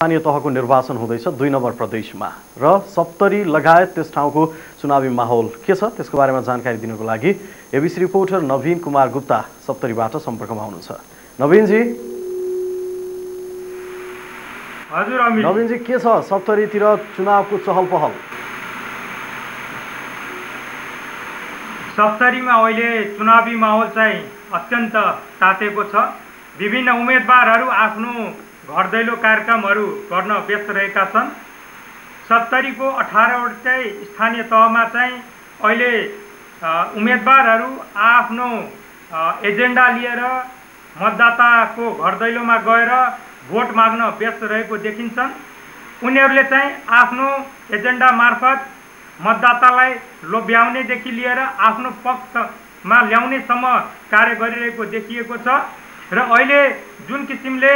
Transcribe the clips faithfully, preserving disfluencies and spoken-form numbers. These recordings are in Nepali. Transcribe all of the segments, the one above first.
स्थानीय तहको निर्वाचन हुँदैछ दुई नम्बर प्रदेशमा र सप्तरी लगायत त्यस ठाउँको चुनावी माहौल के छ त्यसको बारेमा जानकारी दिनको लागि एबीसी रिपोर्टर नवीन कुमार गुप्ता सप्तरीबाट सम्पर्कमा हुनुहुन्छ। नवीनजी हजुर अमित नवीनजी के छ सप्तरीतिर चुनावको चहल पहल? सप्तरीमा अहिले चुनावी माहौल चाहिँ अत्यन्त तातेको छ। विभिन्न उम्मेदवारहरू आफ्नो घर दैलो कार्यक्रमहरू गर्न व्यस्त रहेका छन्। सप्तरीको अठारवटा स्थानीय तहमा चाहिँ अहिले उम्मेदवारहरू आफ्नो एजेन्डा लिएर मतदाताको घर दैलोमा गएर भोट माग्न व्यस्त रहेको देखिन्छन्। उनीहरूले चाहिँ आफ्नो एजेन्डा मार्फत मतदातालाई लोभ्याउनेदेखि लिएर आफ्नो पक्षमा ल्याउनेसम्म कार्य गरिरहेको देखिएको छ र अहिले जुन किसिमले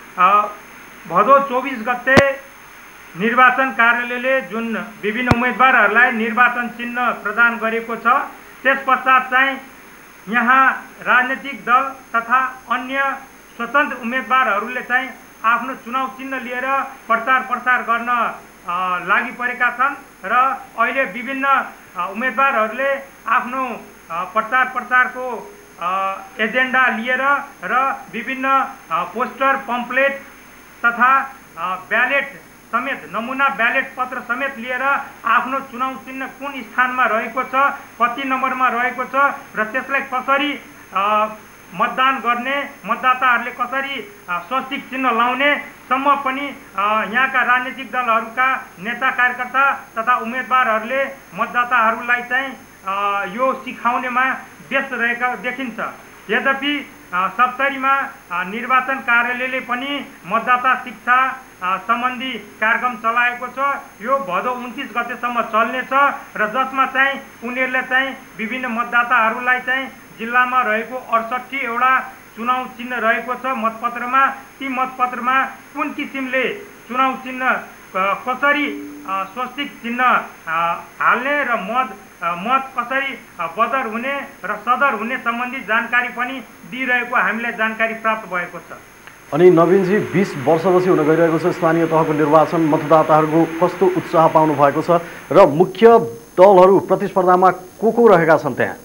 भदौ चौबीस गते निर्वाचन कार्यालयले जुन विभिन्न उम्मेदवारहरूलाई निर्वाचन चिन्ह प्रदान गरेको छ त्यस पश्चात चाहिँ यहाँ राजनीतिक दल तथा अन्य स्वतन्त्र उम्मेदवारहरूले चाहिँ आफ्नो चुनाव चिन्ह लिएर प्रचार प्रसार गर्न लागि परेका छन् र अहिले विभिन्न उम्मेदवारहरूले आफ्नो प्रचार प्रसारको एजेन्डा लिएर र विभिन्न पोस्टर पम्पलेट तथा ब्यालेट समेत नमुना ब्यालेट पत्र समेत लिएर आफ्नो चुनाव चिन्ह कुन स्थानमा रहेको छ कति नम्बरमा रहेको छ र त्यसलाई कसरी मतदान गर्ने मतदाताहरूले कसरी स्वस्तिक चिन्ह लाउने सम्म पनि यहाँका राजनीतिक दलहरूका नेता कार्यकर्ता तथा उम्मेदवारहरूले मतदाताहरूलाई चाहिँ यो सिकाउनेमा व्यस्त रहेका देखिन्छ। यद्यपि सप्तरीमा निर्वाचन कार्यालयले पनि मतदाता शिक्षा सम्बन्धी कार्यक्रम चलाएको छ। यो भदौ उन्तीस गतेसम्म चल्नेछ र जसमा चाहिँ उनीहरूले चाहिँ विभिन्न मतदाताहरूलाई चाहिँ जिल्लामा रहेको अडसट्ठी एउटा चुनाव चिन्ह रहेको छ मतपत्रमा। ती मतपत्रमा कुन किसिमले चुनाव चिन्ह कसरी स्वस्तिक चिन्ह हाल्ने र मत मत कसरी बदर हुने र सदर हुने सम्बन्धी जानकारी पनि दिइरहेको हामीलाई जानकारी प्राप्त भएको छ। अनि नवीनजी बीस वर्षपछि हुन गइरहेको छ स्थानीय तहको निर्वाचन, मतदाताहरूको कस्तो उत्साह पाउनु भएको छ र मुख्य दलहरू प्रतिस्पर्धामा को को रहेका छन् त्यहाँ?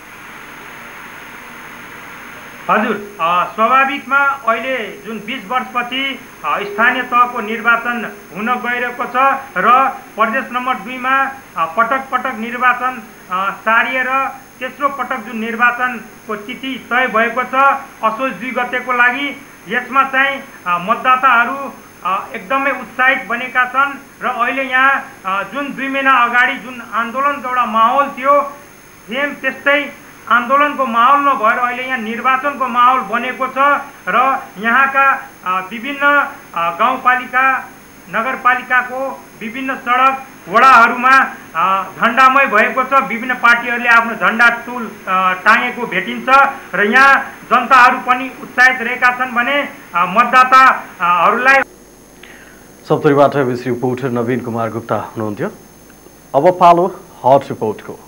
हजुर, स्वाभाविकमा अहिले जुन बीस वर्षपछि स्थानीय तहको निर्वाचन हुन गइरहेको छ र प्रदेश नम्बर दुईमा पटक पटक निर्वाचन सारिएर तेस्रो पटक जुन निर्वाचनको तिथि तय भएको छ असोज दुई गतेको लागि, यसमा चाहिँ मतदाताहरू एकदमै उत्साहित बनेका छन् र अहिले यहाँ जुन दुई महिना अगाडि जुन आन्दोलनको एउटा माहौल थियो सेम त्यस्तै आन्दोलनको माहौल नभएर अहिले यहाँ निर्वाचनको माहौल बनेको छ र यहाँका विभिन्न गाउँपालिका नगरपालिकाको विभिन्न सडक वडाहरूमा झन्डामय भएको छ। विभिन्न पार्टीहरूले आफ्नो झन्डा टुल टाँगेको भेटिन्छ र यहाँ जनताहरू पनि उत्साहित रहेका छन् भने मतदाताहरूलाई। सप्तरीबाट एबीसी रिपोर्टर नवीन कुमार गुप्ता हुनुहुन्थ्यो। अब पालो हट रिपोर्टको।